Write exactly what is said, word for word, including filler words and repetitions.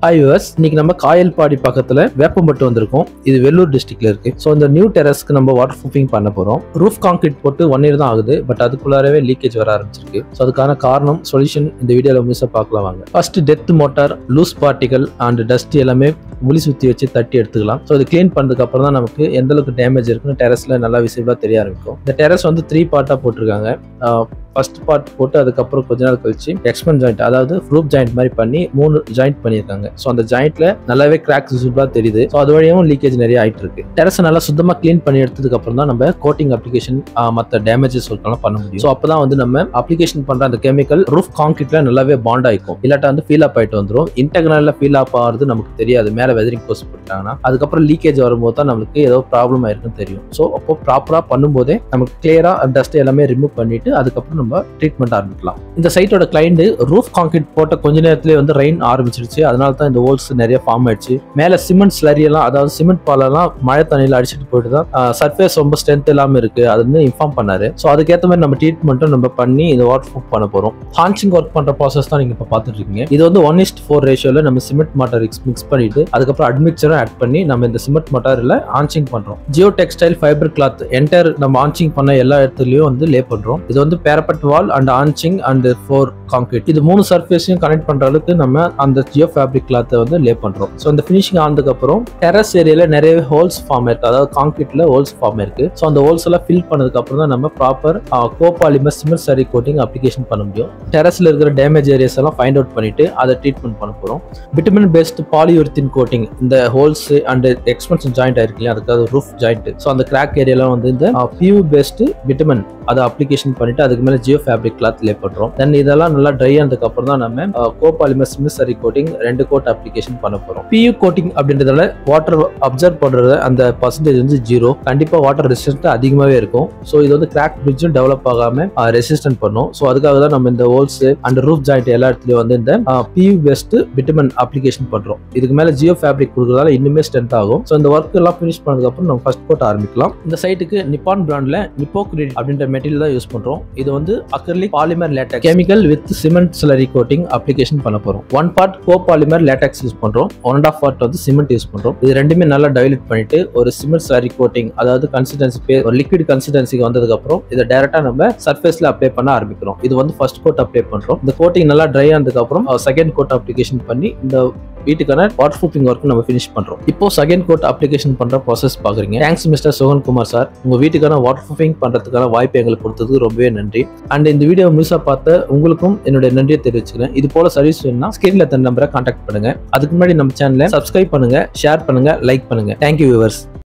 Hi viewers, இன்னைக்கு நம்ம காயல்பாடி பக்கத்துல வேப்பம்பட்டு வந்திருக்கோம். இது வெள்ளூர் டிஸ்ட்ரிக்ட்ல இருக்கு. சோ இந்த நியூ டெரஸ்க்கு நம்ம வாட்டர் ப்ரூஃபிங் பண்ண போறோம். ரூஃப் கான்கிரீட் போட்டு ஒன் இயர் தான் ஆகுது, பட் அதுக்குள்ளாரவே லீக்கேஜ் வர ஆரம்பிச்சிருக்கு. சோ அதுக்கான காரணம் சொல்யூஷன் இந்த வீடியோல முழுசா பார்க்கலாம் வாங்க. First depth mortar, loose particle and dust எல்லாமே முழி சுத்தி வச்சு தட்டி எடுத்துக்கலாம். ஸோ இது கிளீன் பண்ணதுக்கு அப்புறம் தான் நமக்கு எந்த அளவுக்கு டேமேஜ் இருக்குன்னு டெரஸ்ல நல்லா விசிபிளா தெரிய ஆரம்பிக்கும். இந்த டெரஸ் வந்து த்ரீ பார்ட்டா போட்டிருக்காங்க. ஃபர்ஸ்ட் பார்ட் போட்டு அதுக்கப்புறம் கொஞ்ச நாள் கழிச்சு எக்ஸ்பென் ஜாயிண்ட், அதாவது ரூப் ஜாயிண்ட் மாதிரி பண்ணி மூணு ஜாயிண்ட் பண்ணியிருக்காங்க. ஸோ அந்த ஜாயிண்ட்ல நல்லாவே கிராக்ஸ் விசிபிளா தெரியுது. ஸோ அது வழியாகவும் லீக்கேஜ் நிறைய ஆயிட்டு இருக்கு. டெரஸ் நல்லா சுத்தமா கிளீன் பண்ணி எடுத்ததுக்கு அப்புறம் தான் நம்ம கோட்டிங் அப்ளிகேஷன் மற்ற டேமேஜஸ் இருக்கலாம் பண்ண முடியும். ஸோ அப்பதான் வந்து நம்ம அப்ளிகேஷன் பண்ற அந்த கெமிக்கல் ரூஃப் கான்கிரீட்ல நல்லாவே பாண்ட் ஆயிக்கும். இல்லாட்டா வந்து ஃபீல் அப் ஆயிட்டு வந்துடும். இன்டர்னல்ல ஃபீல் அப் ஆகிறது நமக்கு தெரியாது. மேல வெதரிங் கோர்ஸ் போட்டாங்கன்னா அதுக்கப்புறம் லீக்கேஜ் வரும்போது தான் நமக்கு ஏதோ ப்ராப்ளம் ஆயிருக்குன்னு தெரியும். ஸோ அப்போ ப்ராப்பரா பண்ணும்போதே நமக்கு கிளியரா டஸ்ட் எல்லாமே ரிமூவ் பண்ணிட்டு அதுக்கப்புறம் நம்ம ட்ரீட்மெண்ட் ஆரம்பிக்கலாம். இந்த சைட்டோட கிளைண்ட் ரூஃப் கான்கிரீட் போட்ட கொஞ்ச நேரத்திலே வந்து ரெயின் ஆரம்பிச்சிருச்சு. அதனால தான் இந்த ஹோல்ஸ் நிறைய ஃபார்ம் ஆயிடுச்சு. மேல சிமெண்ட் ஸ்லரி எல்லாம், அதாவது சிமெண்ட் பாலெல்லாம் மழை தண்ணியில அடிச்சுட்டு போயிட்டு தான் சர்ஃபேஸ் ரொம்ப ஸ்ட்ரென்த் இல்லாம இருக்கு அதுன்னு இன்ஃபார்ம் பண்ணாரு. ஸோ அதுக்கேற்ற மாதிரி நம்ம ட்ரீட்மெண்ட்டும் நம்ம பண்ணி இந்த வாட்டர் ப்ரூஃப் பண்ண போறோம். ஹான்சிங் ஒர்க் பண்ற ப்ராசஸ் தான் நீங்க இப்ப பாத்துட்டு இருக்கீங்க. இது வந்து ஒன் இஸ்ட் ஃபோர் ரேஷியோல நம்ம சிமெண்ட் மாட்டர் மிக்ஸ் பண்ணிட்டு அதுக்கப்புறம் அட்மிக்சரும் ஆட் பண்ணி நம்ம இந்த சிமெண்ட் மாட்டர்ல ஆன்சிங் பண்றோம். Geo textile fibre cloth entire நம்ம ஆன்சிங் பண்ண எல்லா இடத்துலயும் வந்து லே பண்றோம். இது வந்து பேரப்பட் வால் அண்ட் ஆன்சிங் அண்ட் ஃபோர் கான்கிரீட், இது மூணு சர்ஃபேஸையும் கனெக்ட் பண்ற அளவுக்கு நம்ம அந்த ஜியோ ஃபேப்ரிக் கிளாத்தை வந்து லே பண்றோம். ஸோ இந்த ஃபினிஷிங் ஆனதுக்கு அப்புறம் டெரஸ் ஏரியால நிறைய ஹோல்ஸ் ஃபார்ம் இருக்கு, அதாவது கான்கிரீட்ல ஹோல்ஸ் ஃபார்ம் இருக்கு. ஸோ அந்த ஹோல்ஸ் எல்லாம் ஃபில் பண்ணதுக்கு அப்புறம் தான் நம்ம proper co polymer cement slurry coating application பண்ண முடியும். டெரஸ்ல இருக்கிற டேமேஜ் ஏரியாஸ் எல்லாம் ஃபைண்ட் அவுட் பண்ணிட்டு அதை ட்ரீட்மெண்ட் பண்ண போறோம். பிட்டுமின் பேஸ்ட் பாலியூரித்தின் கோட்டிங், இந்த ஹோல்ஸ் அண்ட் எக்ஸ்பென்ஷன் ஜாயிண்ட் ஆயிருக்கு, அதுக்காக ரூஃப் ஜாயிண்ட். ஸோ அந்த கிராக் ஏரியாலாம் வந்து இந்த பியூ பேஸ்ட் பிட்டுமின் அதை அப்ளிகேஷன் பண்ணிட்டு அதுக்கு மேல ஜியோ ஃபேப்ரிக் கிளாத் லே பண்றோம். தென் இதெல்லாம் நல்லா ட்ரை ஆனதுக்கு அப்புறம் தான் நம்ம co polymer cement slurry coating ரெண்டு கோட் அப்ளிகேஷன் பண்ண போறோம். பியூ கோட்டிங் அப்படின்றதால வாட்டர் அப்சர்வ் பண்றது அந்த பர்சன்டேஜ் வந்து ஜீரோ. கண்டிப்பா வாட்டர் ரெசிஸ்டன்ட் அதிகமாவே இருக்கும். ஸோ இது வந்து கிராக் பிரிட்ஜும் டெவலப் ஆகாம ரெசிஸ்டன்ட் பண்ணும். ஸோ அதுக்காக தான் நம்ம இந்த ஹோல்ஸ் அண்ட் ரூஃப் ஜாயிண்ட் எல்லா இடத்துலயும் வந்து இந்த பியூ பேஸ்ட் பிட்டுமன் அப்ளிகேஷன் பண்றோம். இதுக்கு மேல ஜியோ ஃபேப்ரிக் கொடுக்கறதால இன்னுமே ஸ்ட்ரென்த் ஆகும். ஸோ இந்த ஒர்க் எல்லாம் ஃபினிஷ் பண்ணதுக்கு அப்புறம் நம்ம ஃபர்ஸ்ட் கோட் ஆரம்பிக்கலாம். இந்த சைட்டுக்கு நிப்பான் பிராண்ட்ல நிப்போ கிரெட் அப்படின்ற மெட்டீரியல் தான் யூஸ் பண்றோம். இது வந்து acrylic polymer latex chemical with cement slurry coating application பண்ண போறோம். one part co-polymer latex use பண்றோம், one and a half part வந்து சிமெண்ட் யூஸ் பண்றோம். இது ரெண்டுமே நல்லா டைலூட் பண்ணிட்டு ஒரு சிமெண்ட் slurry coating, அதாவது கன்சிஸ்டன்சி ஒரு லிக்விட் கன்சிஸ்டன்சிக்கு வந்ததுக்கு அப்புறம் இதை டைரக்டா நம்ம சர்ஃபேஸ்ல அப்ளை பண்ண ஆரம்பிக்கிறோம். இது வந்து ஃபர்ஸ்ட் கோட் அப்ளை பண்றோம். இந்த கோட்டிங் நல்லா ட்ரை ஆனதுக்கு அப்புறம் செகண்ட் கோட் அப்ளிகேஷன் பண்ணி இந்த வீட்டுக்கான வாட்டர் ப்ரூஃபிங் ஒர்க் நம்ம ஃபினிஷ் பண்றோம். இப்போ செகண்ட் கோட் அப்ளிகேஷன் பண்ற ப்ராசஸ் பாக்குறீங்க. தேங்க்ஸ் மிஸ்டர் சுகன்குமார் சார், உங்க வீட்டுக்கான வாட்டர் ப்ரூஃபிங் பண்றதுக்கான வாய்ப்பு எங்களுக்கு கொடுத்ததுக்கு ரொம்பவே நன்றி. அண்ட் இந்த வீடியோ முழுசா பார்த்த உங்களுக்கும் என்னுடைய நன்றியை தெரிவிச்சுக்கிறேன். இது போல சர்வீஸ் வேணும்னா ஸ்கிரீன்ல தன் நம்பரை கான்டாக்ட் பண்ணுங்க. அதுக்கு முன்னாடி நம்ம சேனலை சப்ஸ்கிரைப் பண்ணுங்க, ஷேர் பண்ணுங்க, லைக் பண்ணுங்க. Thank you viewers.